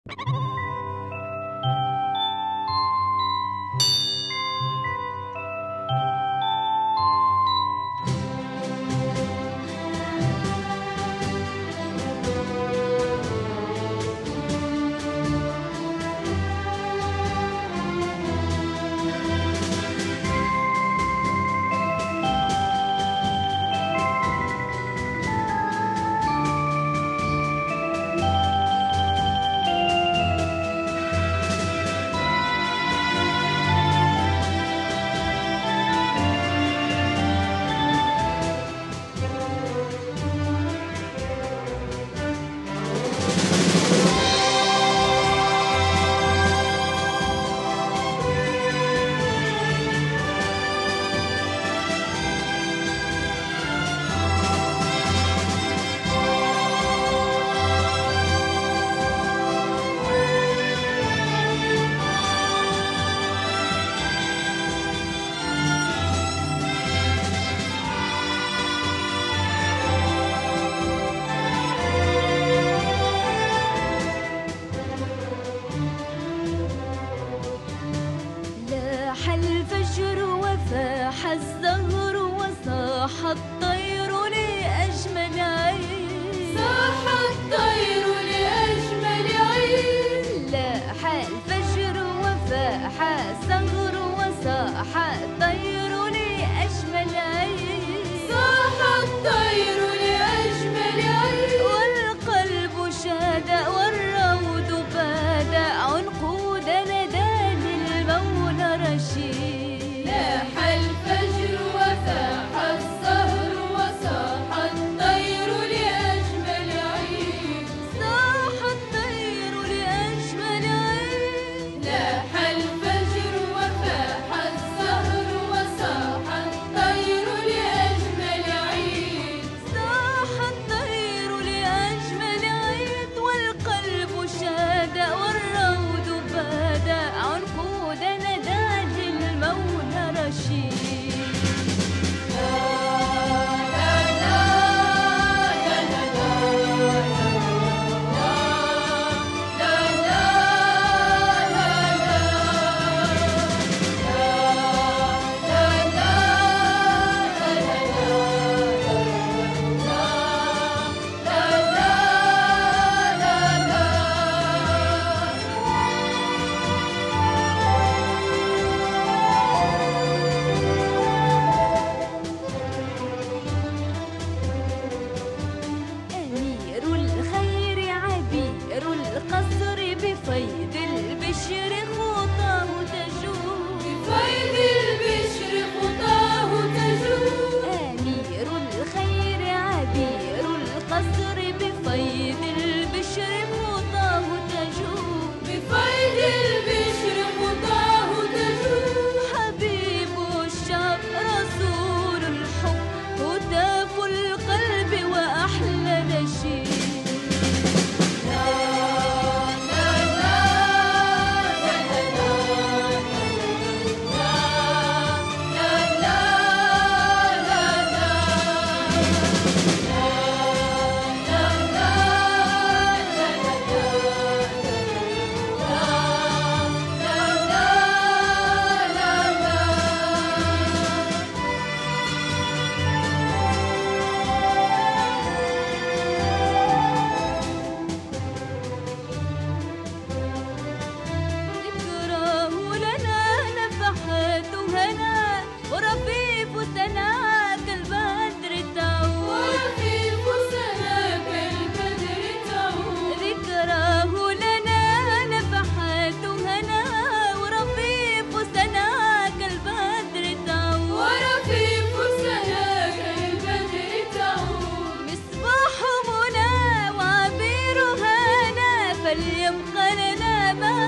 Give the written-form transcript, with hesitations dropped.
الزهر وصاح الطير لأجمل عين، صاح الطير لأجمل عين، لاح الفجر وفاح الزهر وصاح الطير لأجمل عين، صاح الطير لأجمل عين، والقلب شاد والروض باد عنقود ندى للمولى رشيد، لاح الفجر وفاح الزهر وصاح الطير لأجمل عين، صاح الطير لأجمل عين، لاح الفجر وفاح الزهر وصاح الطير لأجمل عين، صاح الطير لأجمل عيد، والقلب شاد والروض باد عنقود ندى للمولى رشيد. أمير الخير عبير القصر بفيض البشر خطاه تجود، بفيض البشر خطاه تجود، أمير الخير عبير القصر بفيض البشر خطاه تجود، بفيض البشر خطاه تجود، حبيب الشعب رسول الحب هتاف القلب وأحلى نشيد. ذكراه لنا نفحات هنا ورفيف سناك البدر تعود، ورفيق سناك البدر تعود، ذكراه لنا نفحات هنا ورفيف سناك البدر تعود، ورفيق سناك البدر تعود، مصباح منى وعبير هنا فليبقى لنا ما